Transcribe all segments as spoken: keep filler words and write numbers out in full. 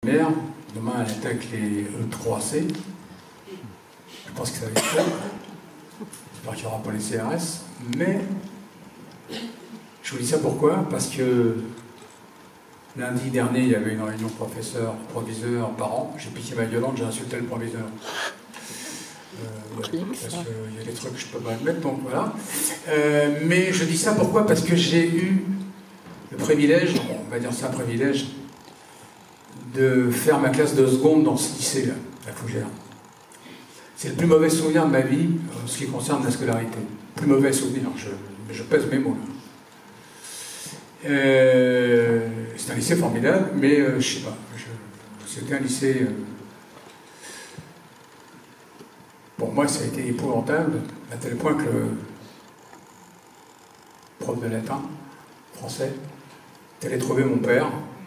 Mère, demain elle attaque les E trois C. Je pense que ça va être fait. J'espère qu'il n'y aura pas les C R S. Mais je vous dis ça pourquoi? Parce que lundi dernier, il y avait une réunion professeur, proviseur, parents. J'ai piqué ma violente, j'ai insulté le proviseur. Euh, parce qu'il y a des trucs que je ne peux pas admettre, donc voilà. Euh, mais je dis ça pourquoi? Parce que j'ai eu le privilège, bon, on va dire ça un privilège, de faire ma classe de seconde dans ce lycée-là, la Fougère. C'est le plus mauvais souvenir de ma vie en ce qui concerne la scolarité. Plus mauvais souvenir, je, je pèse mes mots là. Euh, c'est un lycée formidable, mais euh, je sais pas. C'était un lycée. Euh, pour moi, ça a été épouvantable, à tel point que le prof de latin, français, est allé trouver mon père.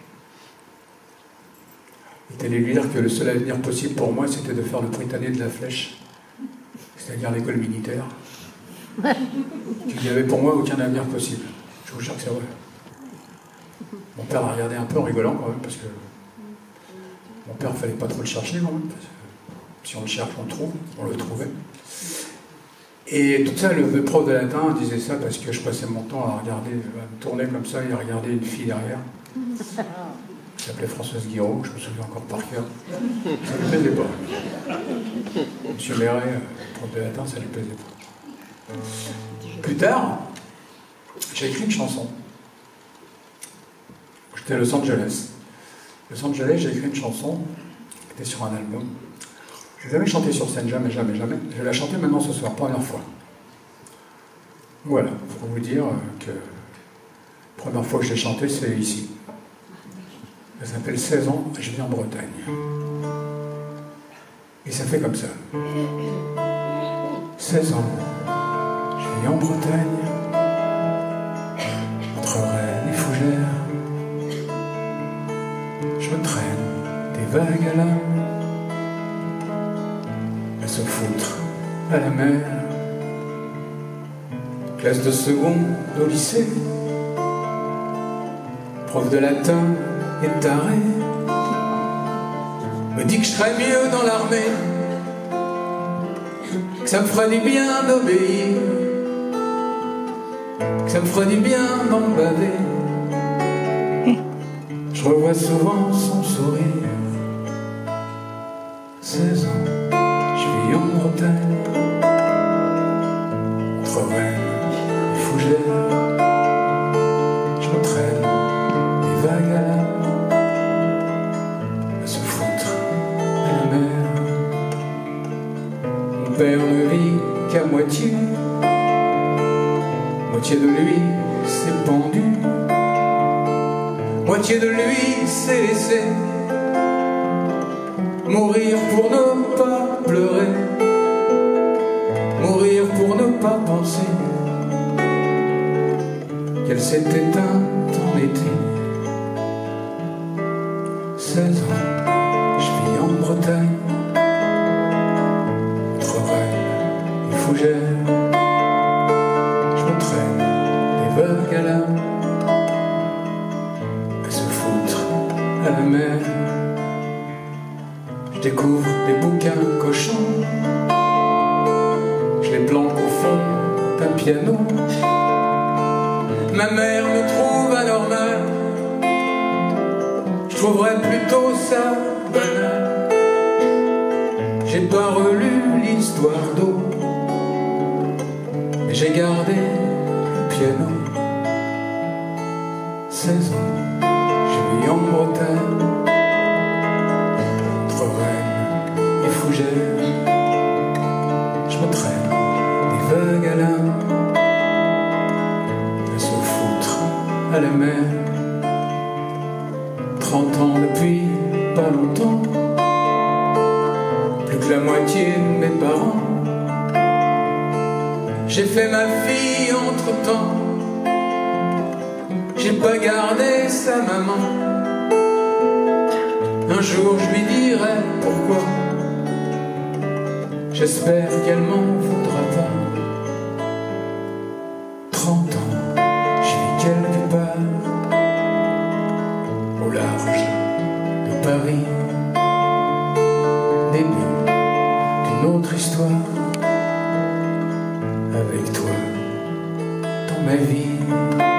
Il est allé lui dire que le seul avenir possible pour moi, c'était de faire le Prytanée de la Flèche, c'est-à-dire l'école militaire. Qu'il n'y avait pour moi aucun avenir possible. Je vous jure que c'est vrai. Mon père a regardé un peu en rigolant quand même, parce que mon père, il ne fallait pas trop le chercher quand même, parce que si on le cherche, on le trouve, on le trouvait. Et tout ça, le, le prof de latin disait ça parce que je passais mon temps à regarder, à me tourner comme ça et à regarder une fille derrière. Elle s'appelait Françoise Guiraud, je me souviens encore par cœur. Ça ne lui plaisait pas. Monsieur Méret, prof de latin, ça ne lui plaisait pas. Plus tard, j'ai écrit une chanson. J'étais à Los Angeles. Los Angeles, j'ai écrit une chanson qui était sur un album. Je n'ai jamais chanté sur scène, jamais, jamais, jamais. Je vais la chanter maintenant ce soir, première fois. Voilà, pour vous dire que la première fois que j'ai chanté, c'est ici. Ça s'appelle seize ans, je vis en Bretagne. Et ça fait comme ça. seize ans, je vis en Bretagne, entre Rennes et Fougères. Je traîne des vagues à l'âme, à se foutre à la mer. Classe de seconde au lycée, prof de latin et taré me dit que je serais mieux dans l'armée, que ça me ferait du bien d'obéir, que ça me ferait du bien d'en baver. Je revois souvent son sourire. seize ans, je vis en Bretagne, entre Rennes et Fougères. Je me traîne des vagues à l'âme, à se foutre à la mer. Mon père ne vit qu'à moitié, moitié de lui s'est pendu, moitié de lui s'est laissé mourir pour ne pas pleurer, mourir pour ne pas penser qu'elle s'est éteinte en été. seize ans, je vis en Bretagne, entre Rennes et Fougères. Je me traîne des vagues à l'âme, à se foutre à la mer. Je découvre des bouquins cochons, je les planque au fond d'un piano. Ma mère me trouve anormal, je trouverais plutôt ça banal. J'ai pas relu l'histoire d'eau, mais j'ai gardé le piano. seize ans, je vis en Bretagne, entre Rennes et Fougères. Je me traîne des vagues à l'âme, à se foutre à la mer. Trente ans depuis pas longtemps, plus que la moitié de mes parents. J'ai fait ma fille entre-temps, j'ai pas gardé sa maman. Un jour je lui dirai pourquoi, j'espère qu'elle m'en voudra pas. Trente ans, je vis quelque part au large de Paris. Paris, début d'une autre histoire, avec toi dans ma vie.